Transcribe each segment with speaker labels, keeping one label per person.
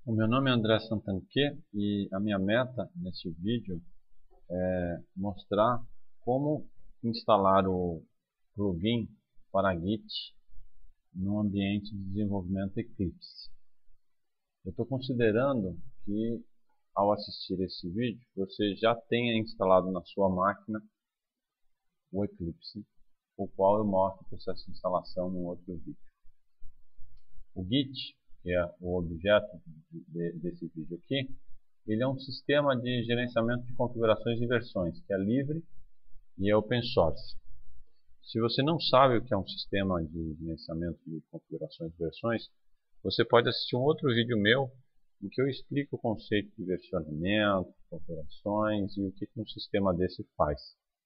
Speaker 1: O meu nome é André Santanquê e a minha meta nesse vídeo é mostrar como instalar o plugin para Git no ambiente de desenvolvimento Eclipse. Eu estou considerando que ao assistir esse vídeo você já tenha instalado na sua máquina o Eclipse, o qual eu mostro o processo de instalação em outro vídeo. O Git, que é o objeto desse vídeo aqui, ele é um sistema de gerenciamento de configurações e versões, que é livre e é open source. Se você não sabe o que é um sistema de gerenciamento de configurações e versões, você pode assistir um outro vídeo meu em que eu explico o conceito de versionamento, configurações e o que um sistema desse faz.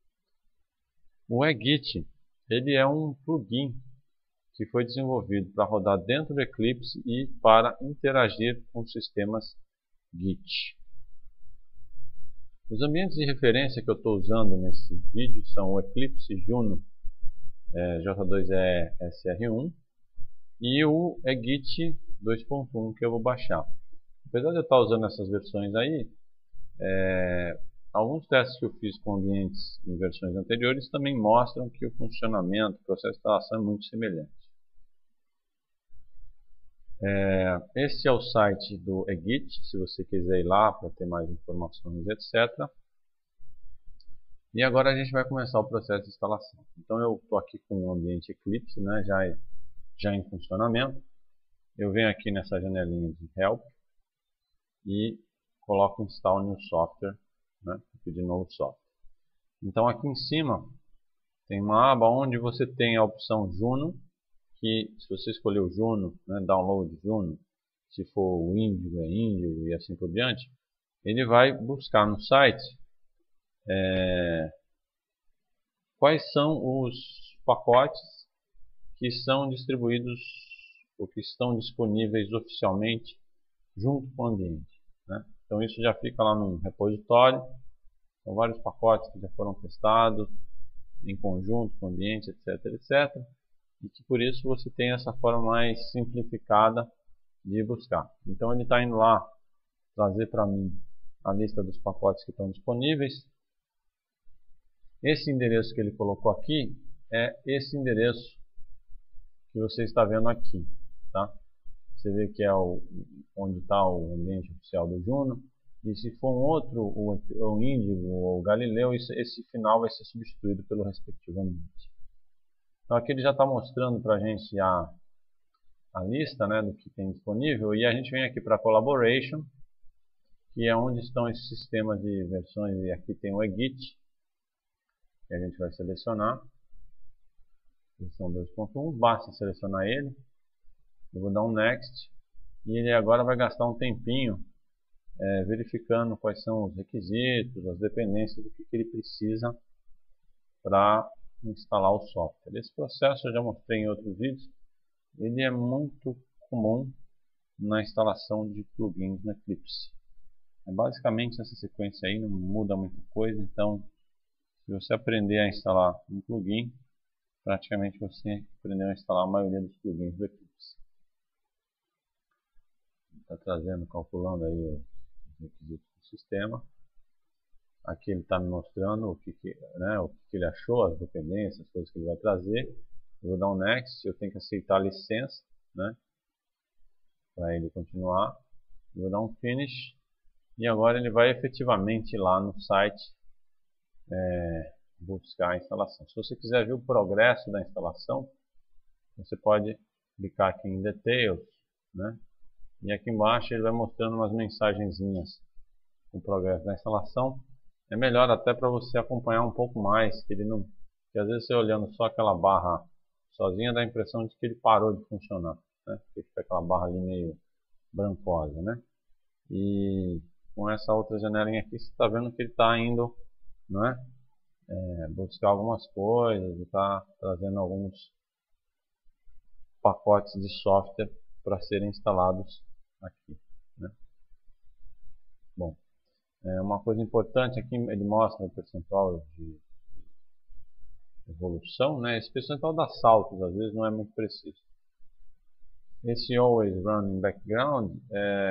Speaker 1: O eGit, ele é um plugin que foi desenvolvido para rodar dentro do Eclipse e para interagir com sistemas Git. Os ambientes de referência que eu estou usando nesse vídeo são o Eclipse Juno J2EE-SR1 e o eGit 2.1 que eu vou baixar. Apesar de eu estar usando essas versões aí, alguns testes que eu fiz com ambientes em versões anteriores também mostram que o funcionamento, o processo de instalação é muito semelhante. Este é o site do eGit, se você quiser ir lá para ter mais informações, etc. E agora a gente vai começar o processo de instalação. Então eu estou aqui com o ambiente Eclipse, né, já em funcionamento. Eu venho aqui nessa janelinha de Help e coloco Install New Software, né, de novo software. Então aqui em cima tem uma aba onde você tem a opção Juno, que se você escolher o Juno, né, Download Juno, se for o Índigo é Índigo e assim por diante, ele vai buscar no site quais são os pacotes que são distribuídos ou que estão disponíveis oficialmente junto com o ambiente, né? Então isso já fica lá no repositório, são vários pacotes que já foram testados em conjunto com o ambiente, etc, etc. E que por isso você tem essa forma mais simplificada de buscar. Então ele está indo lá trazer para mim a lista dos pacotes que estão disponíveis. Esse endereço que ele colocou aqui é esse endereço que você está vendo aqui, tá? Você vê que é onde está o ambiente oficial do Juno. E se for um outro, o Índigo ou o Galileu, esse final vai ser substituído pelo respectivo ambiente. Então aqui ele já está mostrando para a gente a lista, né, do que tem disponível. E a gente vem aqui para Collaboration, que é onde estão esses sistemas de versões. E aqui tem o eGit, que a gente vai selecionar. Versão 2.1, basta selecionar ele. Eu vou dar um Next. E ele agora vai gastar um tempinho verificando quais são os requisitos, as dependências do que ele precisa para instalar o software. Esse processo eu já mostrei em outros vídeos. Ele é muito comum na instalação de plugins no Eclipse. Basicamente essa sequência aí não muda muita coisa, então se você aprender a instalar um plugin, praticamente você aprendeu a instalar a maioria dos plugins do Eclipse. Está trazendo, calculando aí os requisitos do sistema. Aqui ele está me mostrando o que ele achou, as dependências, as coisas que ele vai trazer. Eu vou dar um Next, eu tenho que aceitar a licença, né, para ele continuar. Eu vou dar um Finish. E agora ele vai efetivamente ir lá no site buscar a instalação. Se você quiser ver o progresso da instalação, você pode clicar aqui em Details, né? E aqui embaixo ele vai mostrando umas mensagenzinhas com o progresso da instalação. É melhor até para você acompanhar um pouco mais, que às vezes você olhando só aquela barra sozinha dá a impressão de que ele parou de funcionar, né? Porque fica aquela barra ali meio brancosa, né? E com essa outra janelinha aqui você está vendo que ele está indo, não é? Buscar algumas coisas, está trazendo alguns pacotes de software para serem instalados aqui, né? Bom, uma coisa importante aqui, ele mostra o percentual de evolução, né? Esse percentual dá saltos, às vezes não é muito preciso. Esse Always Run in Background é porque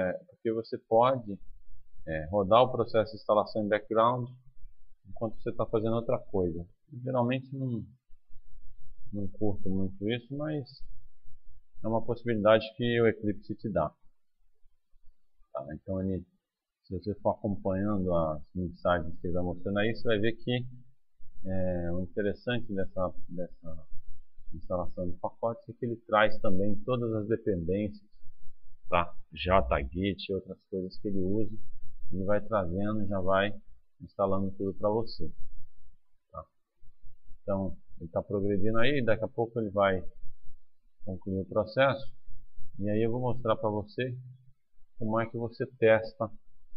Speaker 1: porque você pode rodar o processo de instalação em background enquanto você está fazendo outra coisa. Geralmente não curto muito isso, mas é uma possibilidade que o Eclipse te dá. Tá? Então, se você for acompanhando as mensagens que ele vai mostrando aí, você vai ver que o interessante dessa instalação de pacotes é que ele traz também todas as dependências, tá? JGit e outras coisas que ele usa, ele vai trazendo e já vai instalando tudo para você. Tá? Então, ele está progredindo aí, daqui a pouco ele vai concluir o processo, e aí eu vou mostrar para você como é que você testa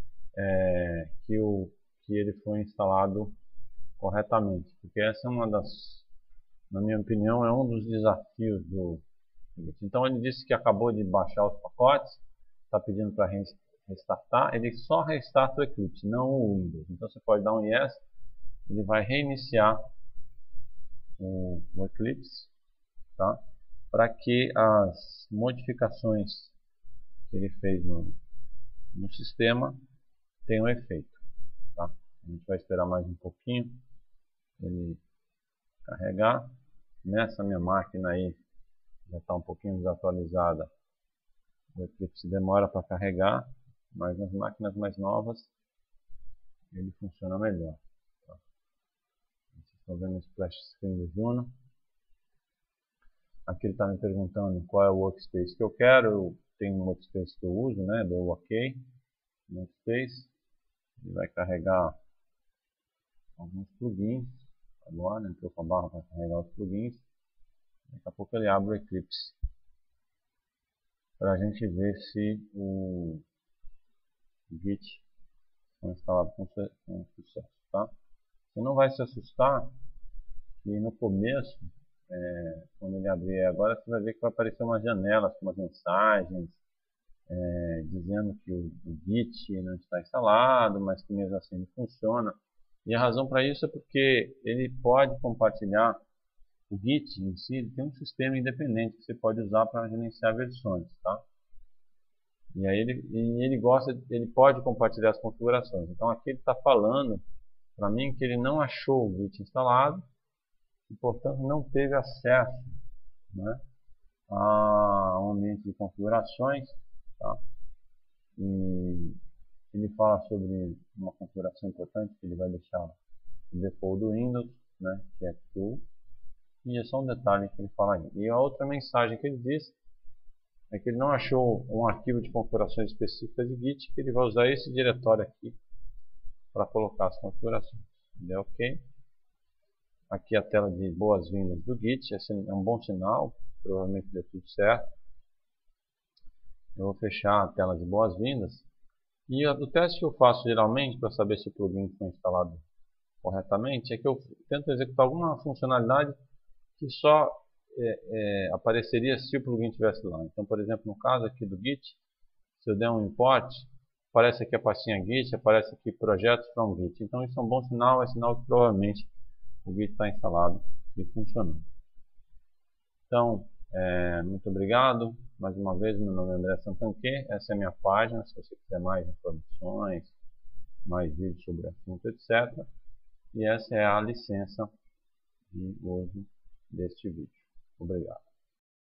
Speaker 1: que ele foi instalado corretamente, porque essa é uma das, na minha opinião, é um dos desafios do Git. Então ele disse que acabou de baixar os pacotes, está pedindo para restartar, ele só restarta o Eclipse, não o Windows. Então você pode dar um yes, ele vai reiniciar o Eclipse, tá? Para que as modificações que ele fez no sistema tenham efeito. Tá? A gente vai esperar mais um pouquinho ele carregar. Nessa minha máquina aí já está um pouquinho desatualizada, o Eclipse demora para carregar, mas nas máquinas mais novas ele funciona melhor. Tá? Vocês estão vendo o splash screen do Juno. Aqui ele está me perguntando qual é o workspace que eu quero. Eu tenho um workspace que eu uso, né? Dou OK no workspace. Ele vai carregar alguns plugins. Agora entrou com a barra para carregar os plugins. Daqui a pouco ele abre o Eclipse para a gente ver se o Git foi instalado com sucesso. Tá? Você não vai se assustar que no começo, quando ele abrir agora, você vai ver que vai aparecer umas janelas com umas mensagens dizendo que o Git não está instalado, mas que mesmo assim ele funciona. E a razão para isso é porque ele pode compartilhar, o Git em si tem um sistema independente que você pode usar para gerenciar versões, tá? E aí ele pode compartilhar as configurações. Então aqui ele está falando para mim que ele não achou o Git instalado e portanto não teve acesso, né, a um ambiente de configurações, tá? E ele fala sobre uma configuração importante que ele vai deixar o default do Windows, né, que é true. E é só um detalhe que ele fala aí. E a outra mensagem que ele diz é que ele não achou um arquivo de configurações específicas de Git, que ele vai usar esse diretório aqui para colocar as configurações. Deu OK? Aqui a tela de boas-vindas do Git, esse é um bom sinal, provavelmente deu tudo certo. Eu vou fechar a tela de boas-vindas. E o teste que eu faço geralmente para saber se o plugin foi instalado corretamente é que eu tento executar alguma funcionalidade que só apareceria se o plugin estivesse lá. Então, por exemplo, no caso aqui do Git, se eu der um import, aparece aqui a pastinha Git, aparece aqui projetos from Git. Então isso é um bom sinal, é sinal que provavelmente o Git está instalado e funcionando. Então, muito obrigado. Mais uma vez, meu nome é André Santanquet, essa é a minha página, se você quiser mais informações, mais vídeos sobre o assunto, etc. E essa é a licença de uso deste vídeo. Obrigado.